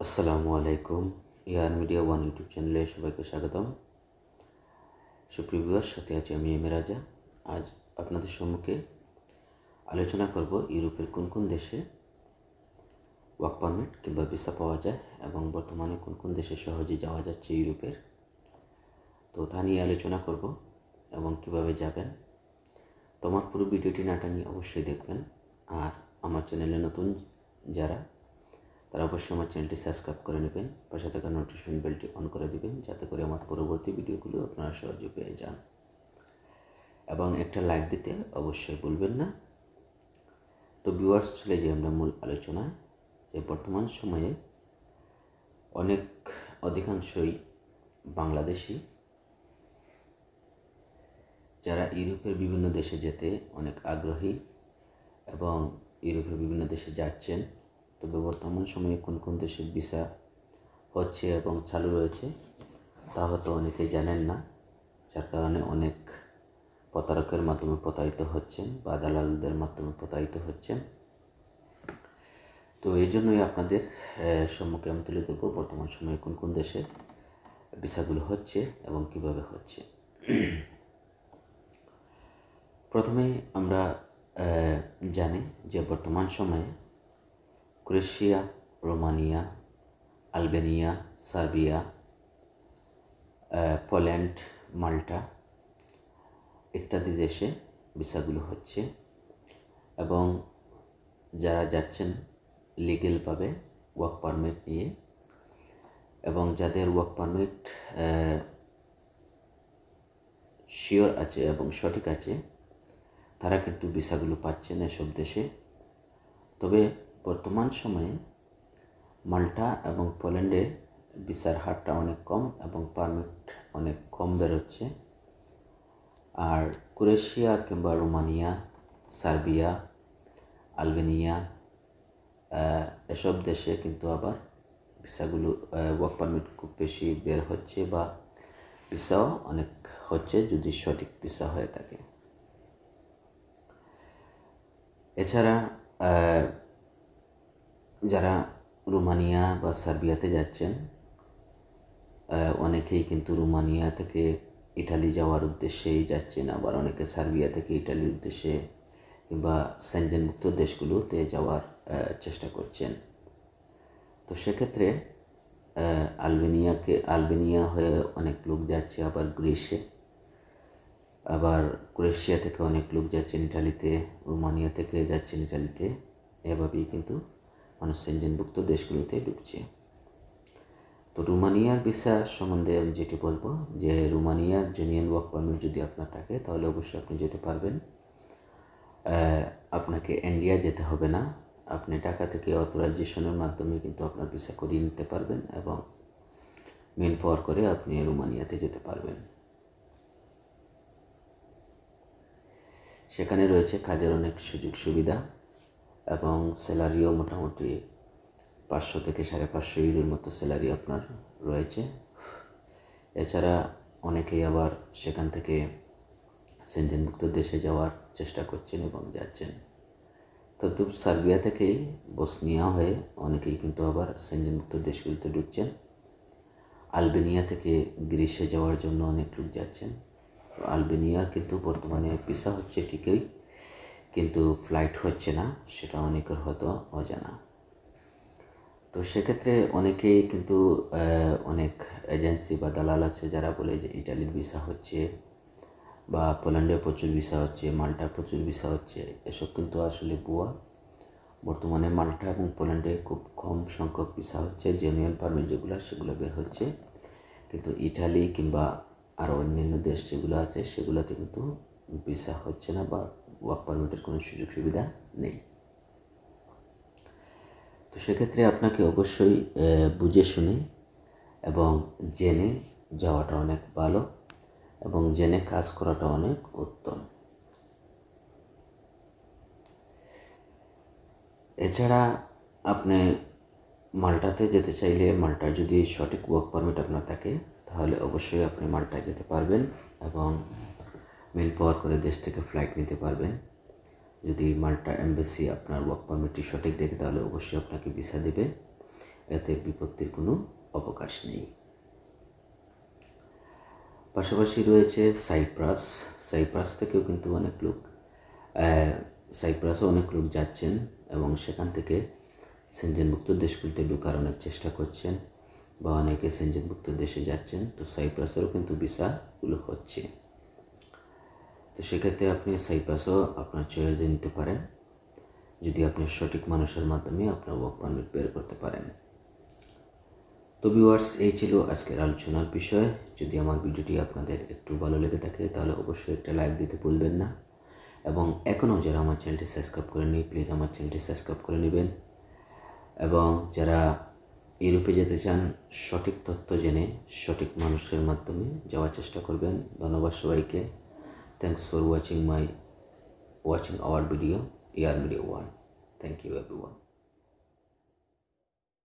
আসসালামু আলাইকুম। Media 1 YouTube চ্যানেলে সবাইকে স্বাগতম। সুপ্রিয় ভিউয়ার, সাথে আছি আমি রাজা। আজ আপনাদের সম্মুখে আলোচনা করব ইউরোপের কোন কোন দেশে ওয়ার্ক পারমিট কিংবা ভিসা পাওয়া যায় এবং বর্তমানে কোন কোন দেশে সহজে যাওয়া যাচ্ছে ইউরোপের। তো তা নিয়ে আলোচনা করব এবং কিভাবে যাবেন। তোমার পুরো ভিডিওটি না টানিয়ে অবশ্যই দেখবেন। আর আমার চ্যানেলে নতুন যারা, তারা অবশ্যই আমার চ্যানেলটি সাবস্ক্রাইব করে নেবেন, পাশে থাকা নোটিফিকেশন বেলটি অন করে দিবেন, যাতে করে আমার পরবর্তী ভিডিওগুলো আপনারা সহজে পেয়ে যান। এবং একটা লাইক দিতে অবশ্যই ভুলবেন না। তো ভিউয়ার্স, চলে যাই আমরা মূল আলোচনায়। যে বর্তমান সময়ে অধিকাংশই বাংলাদেশি, যারা ইউরোপের বিভিন্ন দেশে যেতে অনেক আগ্রহী এবং ইউরোপের বিভিন্ন দেশে যাচ্ছেন। তবে বর্তমান সময়ে কোন কোন দেশের ভিসা হচ্ছে এবং চালু রয়েছে তা হয়তো অনেকেই জানেন না, যার কারণে অনেক প্রতারকের মাধ্যমে প্রতারিত হচ্ছেন বা দালালদের মাধ্যমে প্রতারিত হচ্ছেন। তো এই জন্যই আপনাদের সম্মুখে আমি তুলে ধরব বর্তমান সময়ে কোন কোন দেশে ভিসাগুলো হচ্ছে এবং কিভাবে হচ্ছে। প্রথমে আমরা জানি যে বর্তমান সময়ে Croatia, Romania, Albania, Serbia, Poland, Malta ইত্যাদি দেশে ভিসাগুলো হচ্ছে এবং যারা যাচ্ছেন লিগেলভাবে ওয়ার্ক পারমিট নিয়ে, এবং যাদের ওয়ার্ক পারমিট শিওর আছে এবং সঠিক আছে, তারা কিন্তু ভিসাগুলো পাচ্ছেন এসব দেশে। তবে বর্তমান সময়ে মাল্টা এবং পোল্যান্ডে ভিসার হারটা অনেক কম এবং পারমিট অনেক কম বেরোচ্ছে। আর ক্রোয়েশিয়া কিংবা রোমানিয়া, সার্বিয়া, আলবেনিয়া এসব দেশে কিন্তু আবার ভিসাগুলো ওয়ার্ক পারমিট খুব বেশি বের হচ্ছে বা ভিসাও অনেক হচ্ছে, যদি সঠিক ভিসা হয়ে থাকে। এছাড়া যারা রোমানিয়া বা সার্বিয়াতে যাচ্ছেন, অনেকেই কিন্তু রোমানিয়া থেকে ইটালি যাওয়ার উদ্দেশ্যেই যাচ্ছেন, আবার অনেকে সার্বিয়া থেকে ইটালির উদ্দেশ্যে কিংবা সেনজেনমুক্ত দেশগুলোতে যাওয়ার চেষ্টা করছেন। তো সেক্ষেত্রে আলবেনিয়া হয়ে অনেক লোক যাচ্ছে আবার গ্রিসে, আবার ক্রোয়েশিয়া থেকে অনেক লোক যাচ্ছেন ইটালিতে, রোমানিয়া থেকে যাচ্ছেন ইটালিতে। এভাবেই কিন্তু মানুষ সেনজেনভুক্ত দেশগুলোতে ঢুকছে। তো রোমানিয়ার ভিসা সম্বন্ধে আমি যেটি বলবো, যে রোমানিয়ার জেনুইন ওয়ার্ক পারমিট যদি আপনার থাকে তাহলে অবশ্যই আপনি যেতে পারবেন। আপনাকে ইন্ডিয়া যেতে হবে না, আপনি ঢাকা থেকে অথরাইজেশনের মাধ্যমে কিন্তু আপনার ভিসা করিয়ে নিতে পারবেন এবং মেন পাওয়ার করে আপনি রোমানিয়াতে যেতে পারবেন। সেখানে রয়েছে কাজের অনেক সুযোগ সুবিধা এবং স্যালারিও মোটামুটি 500 থেকে 550 ইউরোর মতো স্যালারি আপনার রয়েছে। এছাড়া অনেকেই আবার সেখান থেকে সেনজেনভুক্ত দেশে যাওয়ার চেষ্টা করছেন এবং যাচ্ছেন। তো সার্বিয়া থেকেই বসনিয়া হয়ে অনেকেই কিন্তু আবার সেনজেনভুক্ত দেশগুলোতে ঢুকছেন। আলবেনিয়া থেকে গ্রিসে যাওয়ার জন্য অনেক লোক যাচ্ছেন। তো আলবেনিয়ার কিন্তু বর্তমানে ভিসা হচ্ছে ঠিকই, কিন্তু ফ্লাইট হচ্ছে না, সেটা অনেকের হয়তো অজানা। তো সেক্ষেত্রে অনেকেই কিন্তু অনেক এজেন্সি বা দালাল আছে যারা বলে যে ইটালির ভিসা হচ্ছে বা পোল্যান্ডে প্রচুর ভিসা হচ্ছে, মাল্টা প্রচুর ভিসা হচ্ছে। এসব কিন্তু আসলে ভুয়া। বর্তমানে মাল্টা এবং পোল্যান্ডে খুব কম সংখ্যক ভিসা হচ্ছে, জেনুইন পারমিট যেগুলো সেগুলো বের হচ্ছে, কিন্তু ইটালি কিংবা আরও অন্যান্য দেশ যেগুলো আছে সেগুলোতে কিন্তু ভিসা হচ্ছে না বা ওয়ার্ক পারমিটের কোনো সুযোগ সুবিধা নেই। তো সেক্ষেত্রে আপনাকে অবশ্যই বুঝে শুনে এবং জেনে যাওয়াটা অনেক ভালো এবং জেনে কাজ করাটা অনেক উত্তম। এছাড়া আপনি মাল্টাতে যেতে চাইলে, মাল্টার যদি সঠিক ওয়ার্ক পারমিট আপনার থাকে তাহলে অবশ্যই আপনি মাল্টায় যেতে পারবেন এবং মেল পাওয়ার করে দেশ থেকে ফ্লাইট নিতে পারবেন। যদি মাল্টা এম্বাসি আপনার ওয়ার্ক পারমিটটি সঠিক দেখে তাহলে অবশ্যই আপনাকে ভিসা দেবে এতে বিপত্তির কোনো অবকাশ নেই। পাশাপাশি রয়েছে সাইপ্রাস থেকেও কিন্তু সাইপ্রাসও অনেক লোক যাচ্ছেন এবং সেখান থেকে সেনজেনভুক্ত দেশগুলিতে ঢোকার অনেক চেষ্টা করছেন বা অনেকে সেনজেনভুক্ত দেশে যাচ্ছেন। তো সাইপ্রাসেরও কিন্তু ভিসাগুলো হচ্ছে। তো সেক্ষেত্রে আপনি সাইপ্রাসও আপনার চয়েসে নিতে পারেন, যদি আপনি সঠিক মানুষের মাধ্যমে আপনার ওয়ার্ক পারমিট বের করতে পারেন। তো ভিউয়ার্স, এই ছিল আজকের আলোচনার বিষয়। যদি আমার ভিডিওটি আপনাদের একটু ভালো লেগে থাকে তাহলে অবশ্যই একটা লাইক দিতে ভুলবেন না, এবং এখনও যারা আমার চ্যানেলটি সাবস্ক্রাইব করেননি প্লিজ আমার চ্যানেলটি সাবস্ক্রাইব করে নেবেন, এবং যারা ইউরোপে যেতে চান সঠিক তথ্য জেনে সঠিক মানুষের মাধ্যমে যাওয়ার চেষ্টা করবেন। ধন্যবাদ সবাইকে। Thanks for watching our video, media1. Thank you everyone.